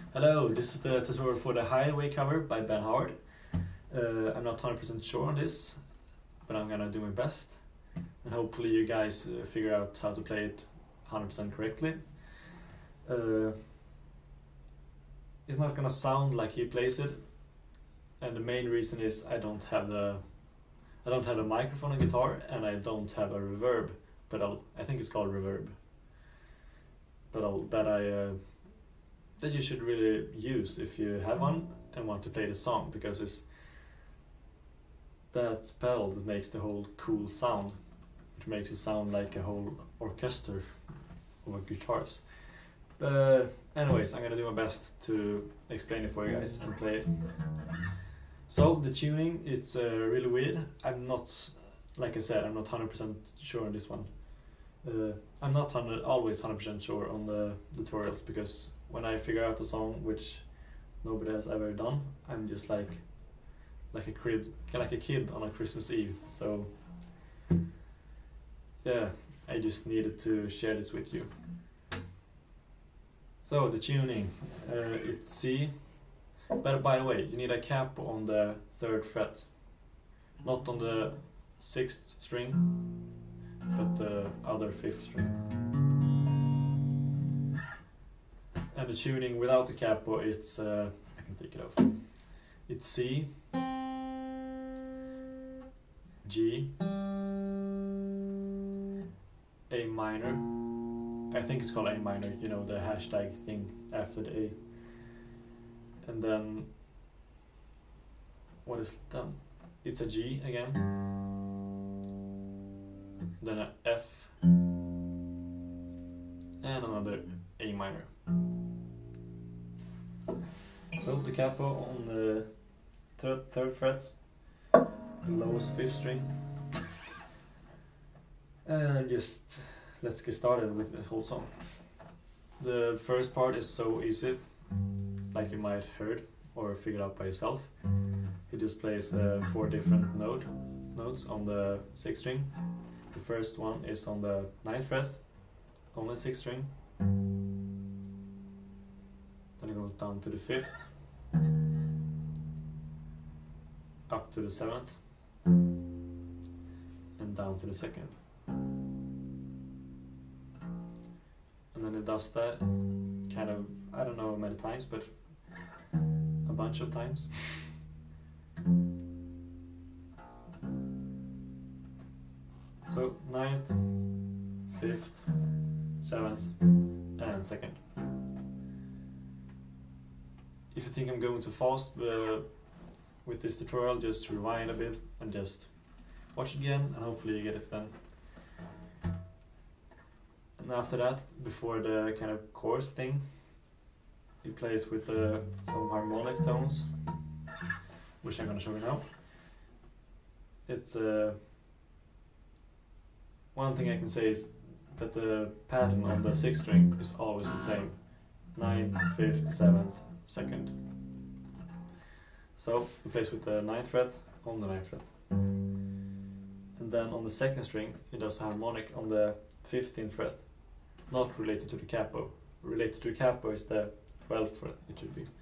Hello, this is the tutorial for the Hideaway cover by Ben Howard. I'm not 100% sure on this, but I'm gonna do my best. And hopefully you guys figure out how to play it 100% correctly. It's not gonna sound like he plays it, and the main reason is I don't have a microphone on guitar, and I don't have a reverb pedal. I think it's called reverb pedal that you should really use if you have one and want to play the song, because it's that pedal that makes the whole cool sound. It makes it sound like a whole orchestra of guitars. But anyways, I'm gonna do my best to explain it for you guys and play it. So the tuning, it's really weird. I'm not, like I said, I'm not 100% sure on this one. I'm not always 100% sure on the tutorials, because when I figure out a song which nobody has ever done, I'm just like a kid on a Christmas Eve. So yeah, I just needed to share this with you. So the tuning, it's C, but by the way, you need a capo on the 3rd fret, not on the 6th string, but the other 5th string. And the tuning without the capo, it's I can take it off. It's C, G, A minor. I think it's called A minor, you know, the hashtag thing after the A. And then what is done? It's a G again. Then a F and another A minor. So the capo on the 3rd fret, the lowest 5th string. And just let's get started with the whole song. The first part is so easy, like you might heard or figured out by yourself. He just plays 4 different notes on the 6th string. The first one is on the 9th fret, only 6th string. Then it goes down to the 5th, up to the 7th, and down to the 2nd. And then it does that kind of, I don't know how many times, but a bunch of times. So 9th, 5th, 7th, and 2nd. If you think I'm going too fast with this tutorial, just rewind a bit and just watch it again, and hopefully you get it then. And after that, before the kind of chorus thing, he plays with some harmonic tones, which I'm gonna show you now. It's one thing I can say is that the pattern on the 6th string is always the same: 9th, 5th, 7th, 2nd. So he plays with the 9th fret on the 9th fret, and then on the 2nd string he does a harmonic on the 15th fret, not related to the capo. Related to the capo is the 12th fret, it should be.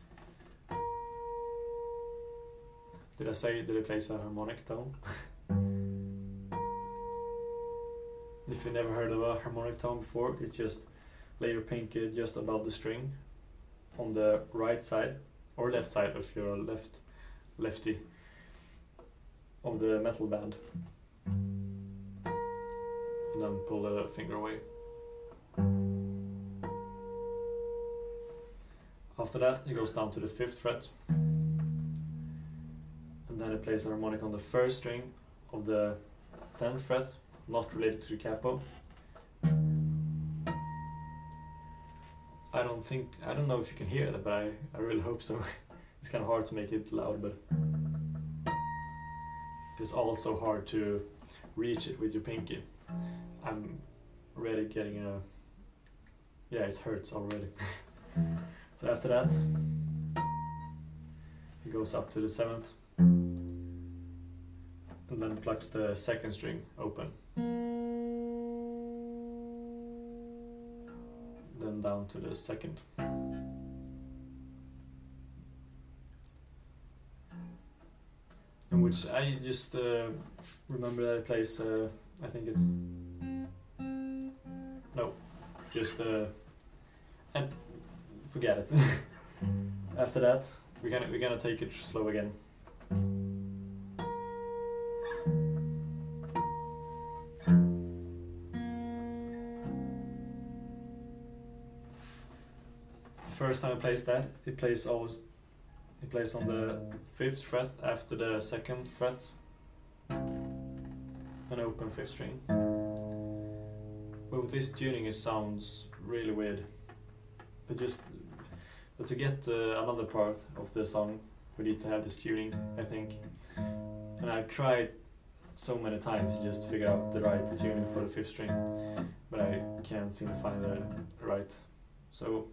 Did I say that he plays a harmonic tone? If you never heard of a harmonic tone before, it's just lay your pinky just above the string on the right side, or left side if you're a lefty of the metal band, and then pull the finger away. After that he goes down to the 5th fret, and then he plays a harmonic on the 1st string of the 10th fret, not related to the capo. I don't know if you can hear that, but I really hope so. It's kind of hard to make it loud, but it's also hard to reach it with your pinky. I'm really getting yeah, it hurts already. So after that he goes up to the 7th, and then plucks the 2nd string open, then down to the 2nd, which I just remember that it plays, I think it's, no, just, and forget it. After that, we're gonna take it slow again. The first time it plays that, it plays on the 5th fret after the 2nd fret, an open 5th string. But with this tuning it sounds really weird. But to get another part of the song, we need to have this tuning, I think. And I've tried so many times to just figure out the right tuning for the 5th string, but I can't seem to find the right. So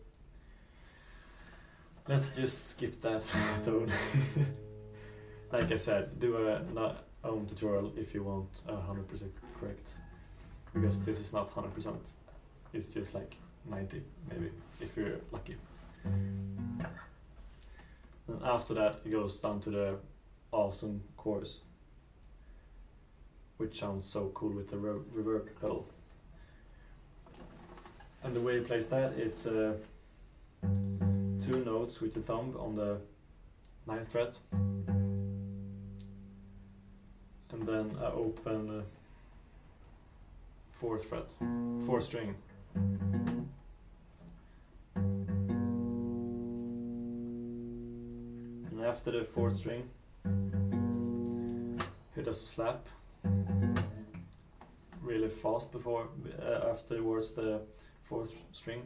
let's just skip that tone. Like I said, do a own tutorial if you want 100% correct, because this is not 100%. It's just like 90 maybe, if you're lucky. And after that it goes down to the awesome chorus, which sounds so cool with the reverb pedal. And the way it plays that, it's 2 notes with the thumb on the 9th fret, and then an open 4th fret, 4th string. And after the 4th string, he does a slap really fast before, afterwards the 4th string.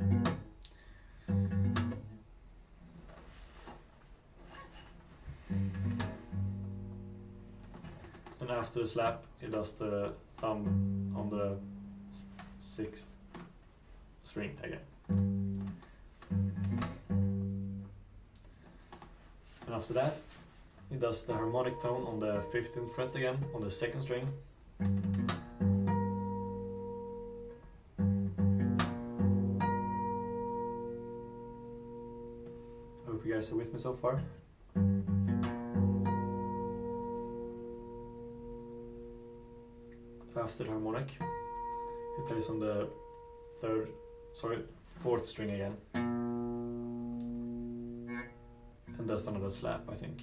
And after the slap, he does the thumb on the 6th string again. And after that, he does the harmonic tone on the 15th fret again, on the 2nd string. I hope you guys are with me so far. After the harmonic, he plays on the 4th string again, and does another slap, I think.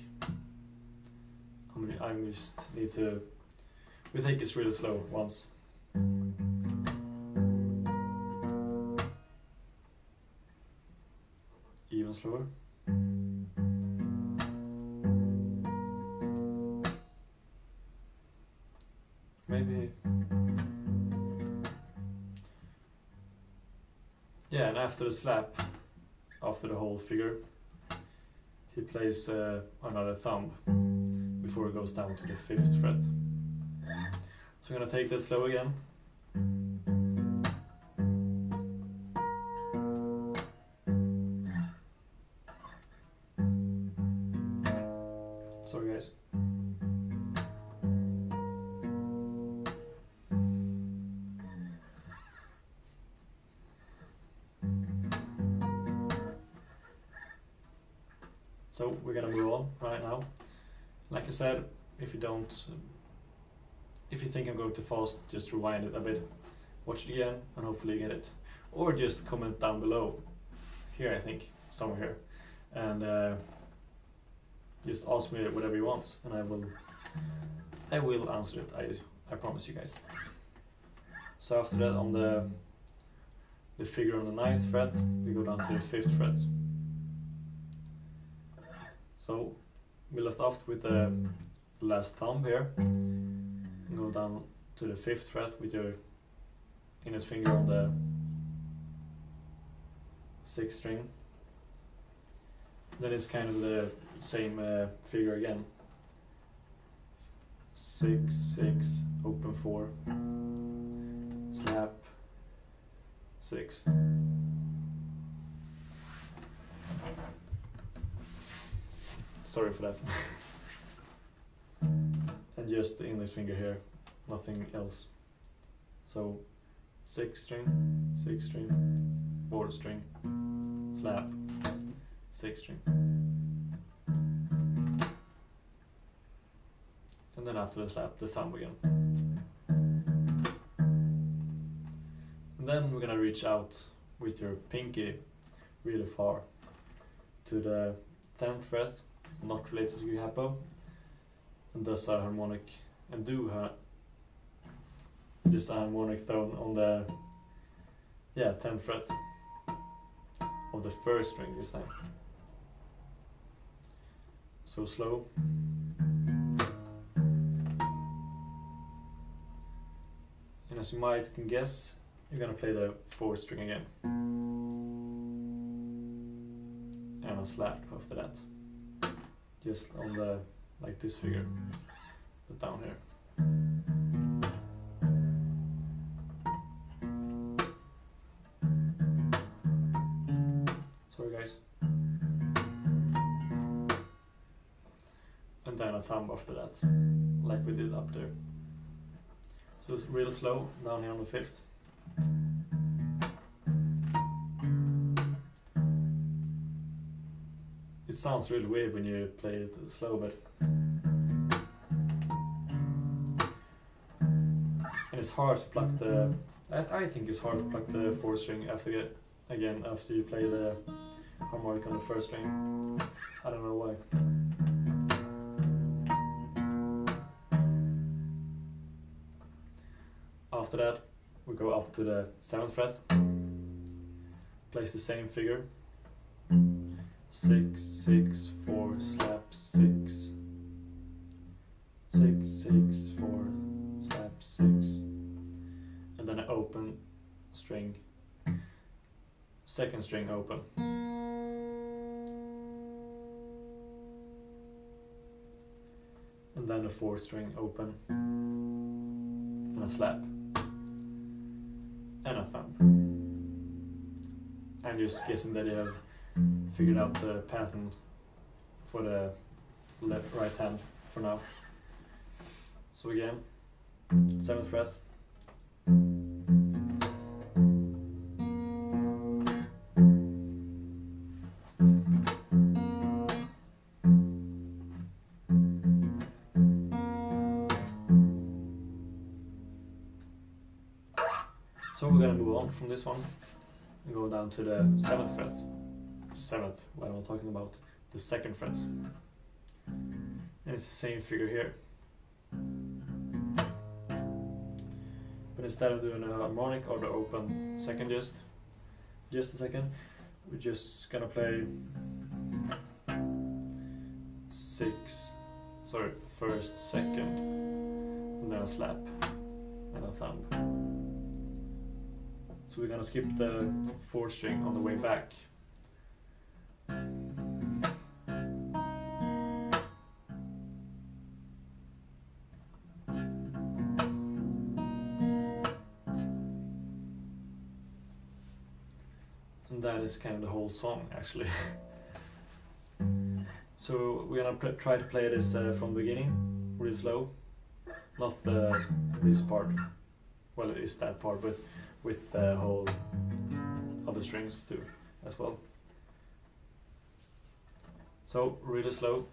I just need to, we take it really slow once. Even slower. Maybe. Yeah, and after the slap, after the whole figure, he plays another thumb before it goes down to the 5th fret. So I'm gonna take that slow again. Sorry guys. So we're gonna move on right now. Like I said, if you think I'm going too fast, just rewind it a bit, watch it again, and hopefully you get it. Or just comment down below, here I think, somewhere here, and just ask me whatever you want, and I will answer it. I promise you guys. So after that, on the figure on the 9th fret, we go down to the 5th fret. So we left off with the last thumb here, and go down to the 5th fret with your index finger on the 6th string. Then it's kind of the same figure again. 6, 6, open 4, slap, 6. Sorry for that. And just the index finger here, nothing else. So 6th string, 6th string, 4th string, slap, 6th string. then after the slap, the thumb again. And then we're gonna reach out with your pinky really far to the 10th fret, not related to your capo, and thus a harmonic, and do just a harmonic tone on the 10th fret of the first string this time. So slow. And as you might can guess, you're gonna play the 4th string again. And a slap after that. Just on the, like this figure, but down here. Sorry guys. And then a thumb after that, like we did up there. So it's real slow down here on the 5th. It sounds really weird when you play it slow, but and it's hard to pluck the. I think it's hard to pluck the 4th string after you play the harmonic on the 1st string. I don't know why. After that, we go up to the 7th fret, plays the same figure, 6, 6, 4, slap, 6, 6, 6, 4, slap, 6, and then an open string, 2nd string open, and then a 4th string open, and a slap. And a thumb. I'm just guessing that you have figured out the pattern for the right hand for now. So again, 7th fret. So we're gonna move on from this one and go down to the 7th fret. 7th, what am I talking about? The 2nd fret. And it's the same figure here. But instead of doing a harmonic or the open second just a second, we're just gonna play 1st, 2nd, and then a slap and a thumb. So we're gonna skip the 4th string on the way back. And that is kind of the whole song actually. So we're gonna try to play this from the beginning, really slow. Not this part, well it is that part, but with the whole other strings too as well. So really slow.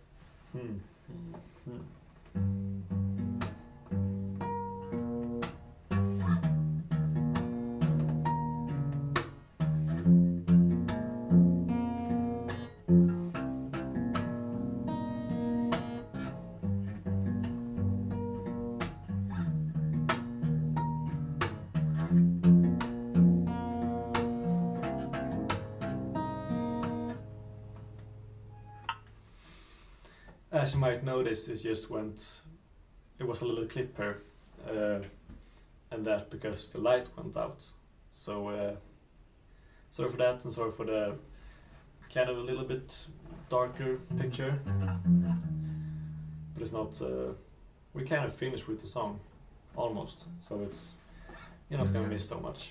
As you might notice, it just went, it was a little clip here, and that because the light went out. So sorry for that, and sorry for the kind of a little bit darker picture, but it's not, we kind of finished with the song, almost, so it's, you're not gonna miss so much.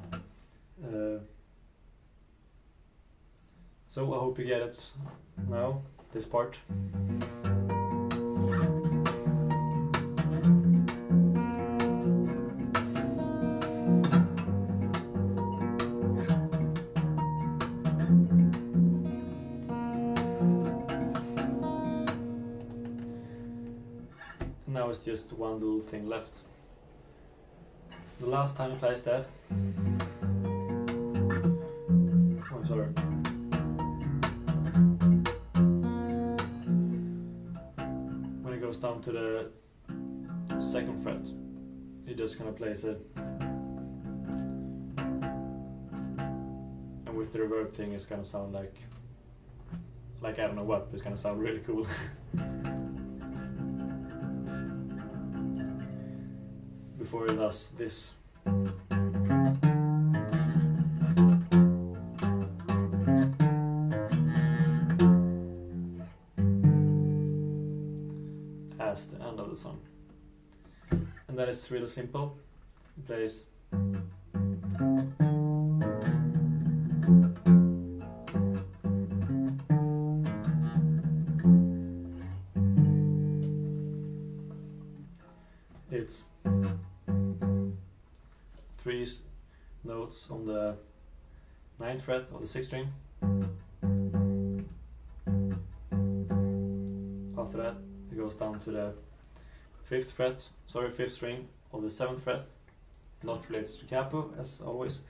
So I hope you get it now, this part. Now it's just one little thing left. The last time he plays that, oh sorry, when he goes down to the 2nd fret, he just kind of plays it, and with the reverb thing it's gonna sound like I don't know what, but it's gonna sound really cool. Before he does this. As the end of the song. And that is really simple. He plays it's 3 notes on the 9th fret of the 6th string. After that it goes down to the 5th string of the 7th fret, not related to capo as always,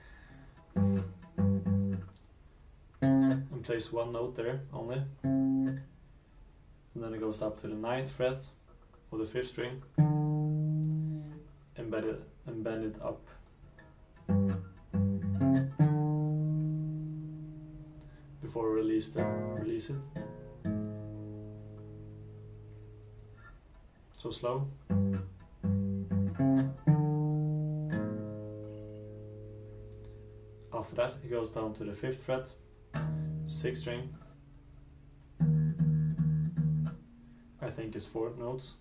and plays 1 note there only, and then it goes up to the 9th fret of the 5th string and bend it up before release it. So slow. After that it goes down to the 5th fret, 6th string. I think it's 4 notes.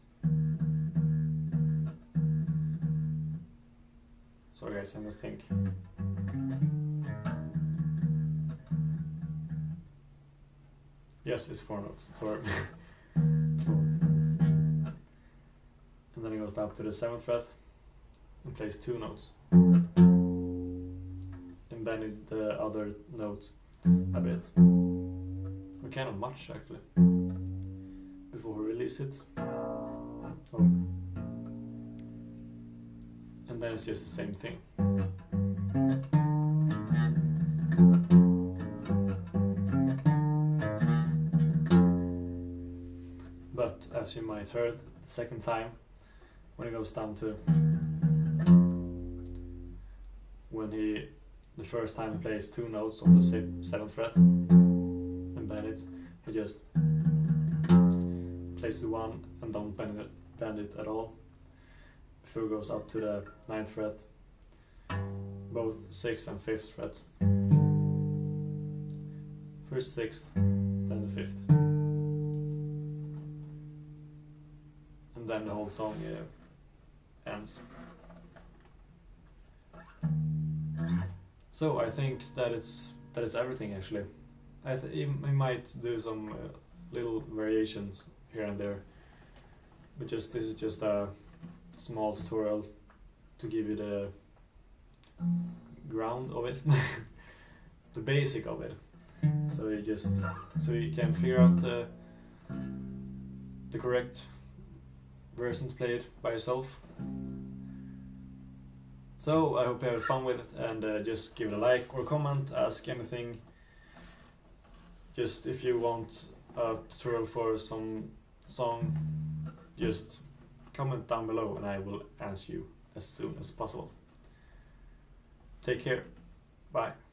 Sorry guys, I must think. Yes, it's 4 notes, sorry. And then it goes down to the 7th fret and plays 2 notes. And bend the other note a bit. Or kind of much actually. Before we release it. Oh. And then it's just the same thing. But as you might heard the second time, when it goes down to the first time he plays 2 notes on the 7th fret and bend it, he just plays the 1 and don't bend it at all. Before it goes up to the 9th fret, both 6th and 5th fret. First 6th, then the 5th. And then the whole song ends. So I think that is everything actually. I might do some little variations here and there, but this is just a small tutorial to give you the ground of it, the basic of it, so you can figure out the correct version to play it by yourself. So I hope you have fun with it, and just give it a like or comment, ask anything. Just if you want a tutorial for some song, just comment down below and I will answer you as soon as possible. Take care. Bye.